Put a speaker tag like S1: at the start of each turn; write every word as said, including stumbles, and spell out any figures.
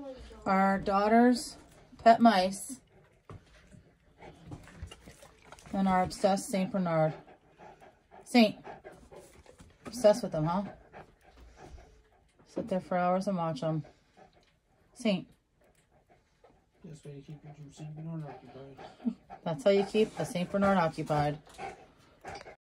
S1: Our daughter's pet mice. And our obsessed Saint Bernard. Saint. Obsessed with them, huh? Sit there for hours and watch them. Saint.
S2: That's why you keep your Saint Bernard occupied.
S1: That's how you keep a Saint Bernard occupied.